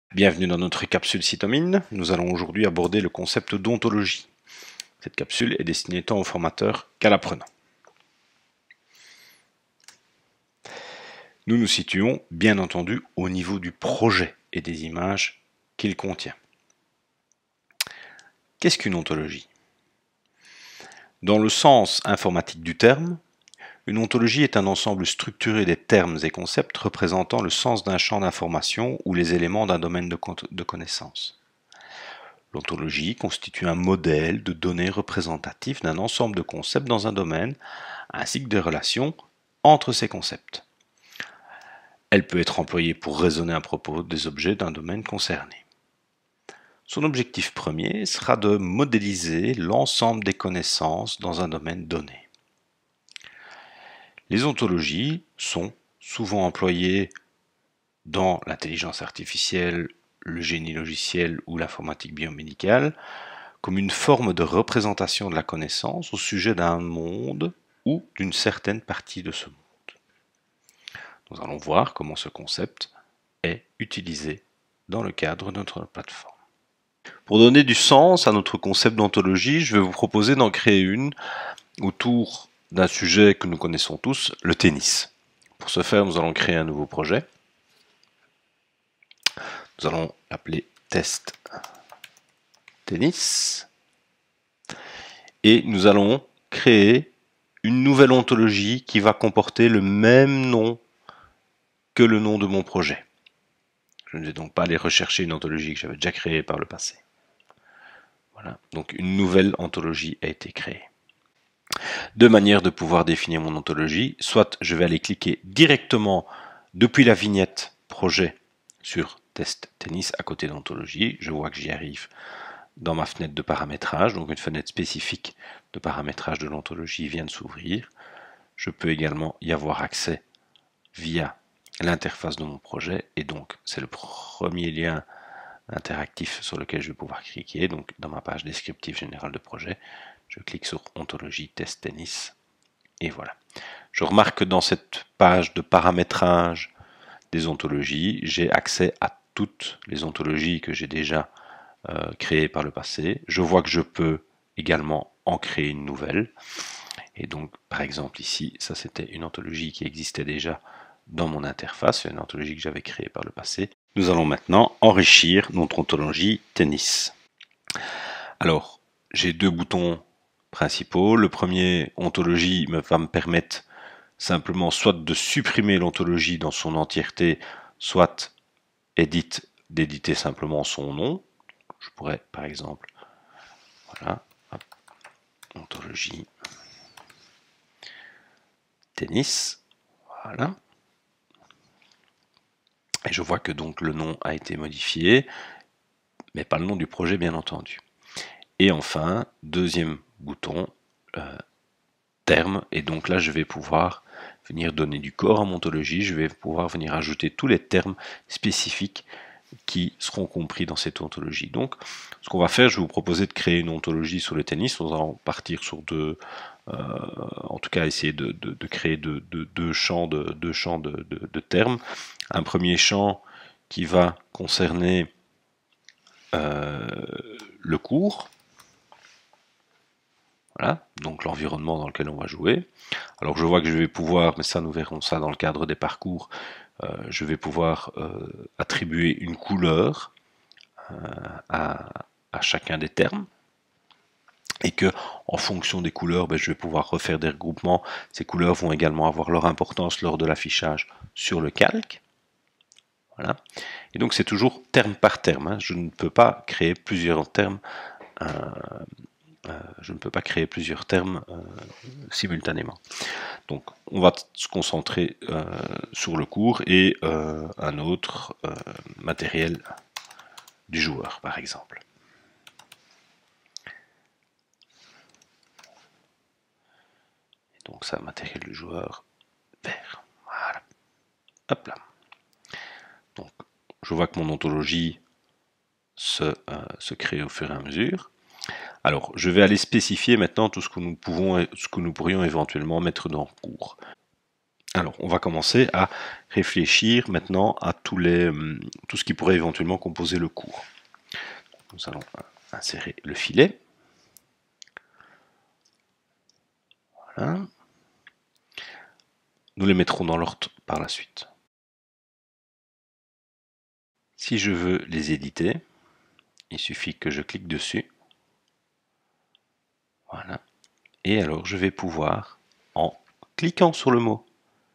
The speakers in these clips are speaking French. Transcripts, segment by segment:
Bienvenue dans notre capsule Cytomine. Nous allons aujourd'hui aborder le concept d'ontologie. Cette capsule est destinée tant aux formateurs qu'à l'apprenant. Nous nous situons bien entendu au niveau du projet et des images qu'il contient. Qu'est-ce qu'une ontologie? Dans le sens informatique du terme, une ontologie est un ensemble structuré des termes et concepts représentant le sens d'un champ d'information ou les éléments d'un domaine de connaissance. L'ontologie constitue un modèle de données représentatif d'un ensemble de concepts dans un domaine, ainsi que des relations entre ces concepts. Elle peut être employée pour raisonner à propos des objets d'un domaine concerné. Son objectif premier sera de modéliser l'ensemble des connaissances dans un domaine donné. Les ontologies sont souvent employées dans l'intelligence artificielle, le génie logiciel ou l'informatique biomédicale comme une forme de représentation de la connaissance au sujet d'un monde ou d'une certaine partie de ce monde. Nous allons voir comment ce concept est utilisé dans le cadre de notre plateforme. Pour donner du sens à notre concept d'ontologie, je vais vous proposer d'en créer une autour d'un sujet que nous connaissons tous, le tennis. Pour ce faire, nous allons créer un nouveau projet. Nous allons l'appeler test tennis. Et nous allons créer une nouvelle ontologie qui va comporter le même nom que le nom de mon projet. Je ne vais donc pas aller rechercher une ontologie que j'avais déjà créée par le passé. Voilà, donc une nouvelle ontologie a été créée. Deux manières de pouvoir définir mon ontologie, soit je vais aller cliquer directement depuis la vignette projet sur test tennis à côté d'ontologie, je vois que j'y arrive dans ma fenêtre de paramétrage, donc une fenêtre spécifique de paramétrage de l'ontologie vient de s'ouvrir. Je peux également y avoir accès via l'interface de mon projet, et donc c'est le premier lien interactif sur lequel je vais pouvoir cliquer. Donc dans ma page descriptive générale de projet, je clique sur ontologie test tennis, et voilà. Je remarque que dans cette page de paramétrage des ontologies, j'ai accès à toutes les ontologies que j'ai déjà créées par le passé. Je vois que je peux également en créer une nouvelle. Et donc, par exemple ici, ça c'était une ontologie qui existait déjà dans mon interface, une ontologie que j'avais créée par le passé. Nous allons maintenant enrichir notre ontologie tennis. Alors, j'ai deux boutons principaux. Le premier, ontologie, va me permettre simplement soit de supprimer l'ontologie dans son entièreté, soit d'éditer simplement son nom. Je pourrais, par exemple, voilà, hop, ontologie tennis, voilà. Et je vois que donc le nom a été modifié, mais pas le nom du projet bien entendu. Et enfin, deuxième bouton, terme, et donc là je vais pouvoir venir donner du corps à mon ontologie, je vais pouvoir venir ajouter tous les termes spécifiques qui seront compris dans cette ontologie. Donc ce qu'on va faire, je vais vous proposer de créer une ontologie sur le tennis. Nous allons partir sur en tout cas essayer de créer deux champs de termes. Un premier champ qui va concerner le cours, voilà, donc l'environnement dans lequel on va jouer. Alors je vois que je vais pouvoir, mais ça nous verrons ça dans le cadre des parcours, je vais pouvoir attribuer une couleur à chacun des termes, et que en fonction des couleurs, je vais pouvoir refaire des regroupements. Ces couleurs vont également avoir leur importance lors de l'affichage sur le calque. Voilà. Et donc c'est toujours terme par terme, hein. Je ne peux pas créer plusieurs termes simultanément. Donc on va se concentrer sur le cours et un autre matériel du joueur, par exemple. Et donc ça, matériel du joueur vert. Voilà. Hop là. Donc je vois que mon ontologie se crée au fur et à mesure. Alors, je vais aller spécifier maintenant tout ce que nous pourrions éventuellement mettre dans le cours. Alors, on va commencer à réfléchir maintenant à tout ce qui pourrait éventuellement composer le cours. Nous allons insérer le filet. Voilà. Nous les mettrons dans l'ordre par la suite. Si je veux les éditer, il suffit que je clique dessus. Voilà. Et alors, je vais pouvoir, en cliquant sur le mot,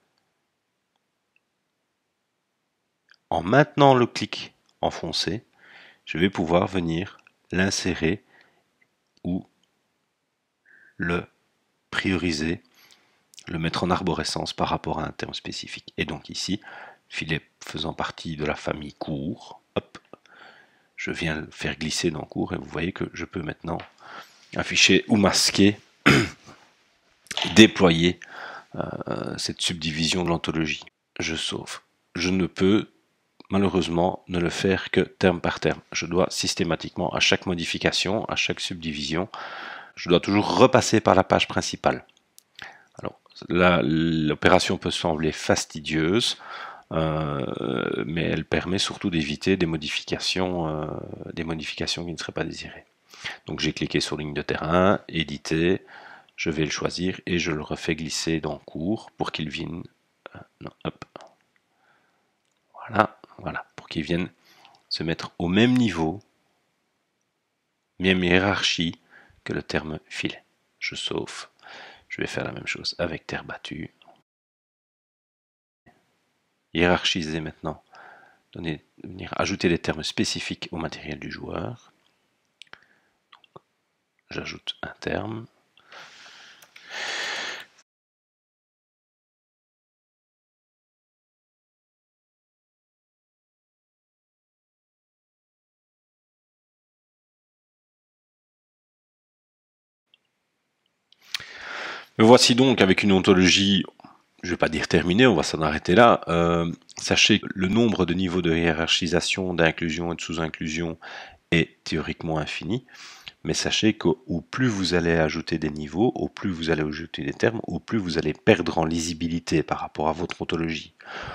en maintenant le clic enfoncé, je vais pouvoir venir l'insérer ou le prioriser, le mettre en arborescence par rapport à un terme spécifique. Et donc ici, filet faisant partie de la famille cours, hop, je viens le faire glisser dans cours et vous voyez que je peux maintenant afficher ou masquer, déployer cette subdivision de l'ontologie. Je sauve. Je ne peux malheureusement ne le faire que terme par terme. Je dois systématiquement, à chaque modification, à chaque subdivision, je dois toujours repasser par la page principale. Alors là, l'opération peut sembler fastidieuse, mais elle permet surtout d'éviter des modifications qui ne seraient pas désirées. Donc j'ai cliqué sur ligne de terrain, éditer, je vais le choisir et je le refais glisser dans cours pour qu'il vienne, hop, voilà, pour qu'il vienne se mettre au même niveau, même hiérarchie que le terme filet. Je sauve. Je vais faire la même chose avec terre battue. Hiérarchiser maintenant. Venir ajouter des termes spécifiques au matériel du joueur. J'ajoute un terme. Me voici donc avec une ontologie, je ne vais pas dire terminée, on va s'en arrêter là. Sachez que le nombre de niveaux de hiérarchisation, d'inclusion et de sous-inclusion est théoriquement infini. Mais sachez qu'au plus vous allez ajouter des niveaux, au plus vous allez ajouter des termes, au plus vous allez perdre en lisibilité par rapport à votre ontologie.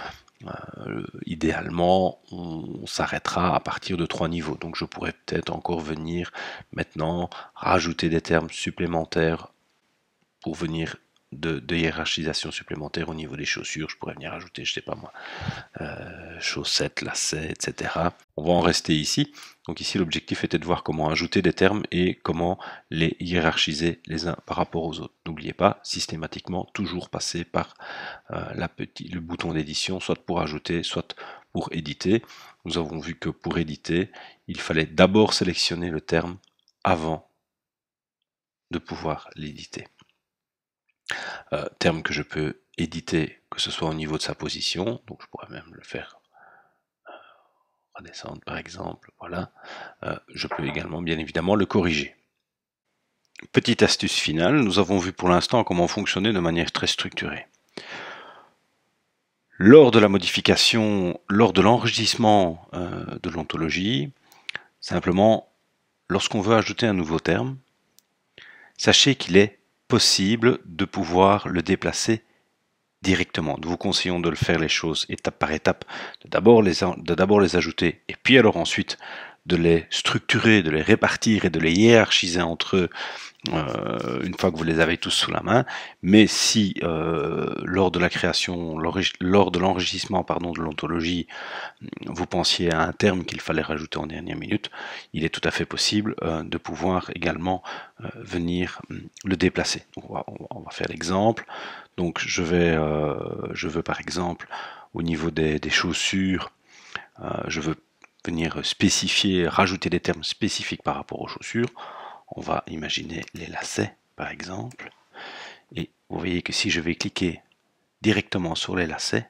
Idéalement, on s'arrêtera à partir de 3 niveaux. Donc je pourrais peut-être encore venir maintenant rajouter des termes supplémentaires pour venir de hiérarchisation supplémentaire au niveau des chaussures. Je pourrais venir ajouter, je sais pas moi, chaussettes, lacets, etc. On va en rester ici. Donc ici, l'objectif était de voir comment ajouter des termes et comment les hiérarchiser les uns par rapport aux autres. N'oubliez pas, systématiquement, toujours passer par le bouton d'édition, soit pour ajouter, soit pour éditer. Nous avons vu que pour éditer, il fallait d'abord sélectionner le terme avant de pouvoir l'éditer. Terme que je peux éditer, que ce soit au niveau de sa position, donc je pourrais même le faire redescendre par exemple, voilà. Je peux également bien évidemment le corriger. Petite astuce finale, nous avons vu pour l'instant comment fonctionner de manière très structurée. Lors de la modification, lors de l'enregistrement de l'ontologie, simplement, lorsqu'on veut ajouter un nouveau terme, sachez qu'il est possible de pouvoir le déplacer directement. Nous vous conseillons de le faire les choses étape par étape, de d'abord les ajouter et puis alors ensuite de les structurer, de les répartir et de les hiérarchiser entre eux une fois que vous les avez tous sous la main. Mais si lors de la création, lors de l'enregistrement de l'ontologie, vous pensiez à un terme qu'il fallait rajouter en dernière minute, il est tout à fait possible de pouvoir également venir le déplacer. Donc on va faire l'exemple. Donc je veux par exemple au niveau des chaussures, je veux venir spécifier, rajouter des termes spécifiques par rapport aux chaussures. On va imaginer les lacets par exemple. Et vous voyez que si je vais cliquer directement sur les lacets,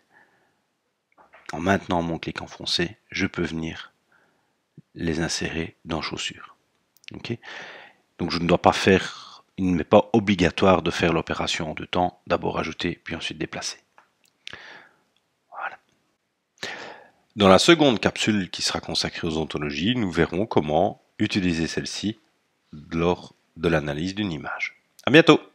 en maintenant mon clic enfoncé, je peux venir les insérer dans chaussures. Okay. Donc je ne dois pas faire, il ne m'est pas obligatoire de faire l'opération en deux temps, d'abord ajouter puis ensuite déplacer. Voilà. Dans la seconde capsule qui sera consacrée aux ontologies, nous verrons comment utiliser celle-ci lors de l'analyse d'une image. À bientôt!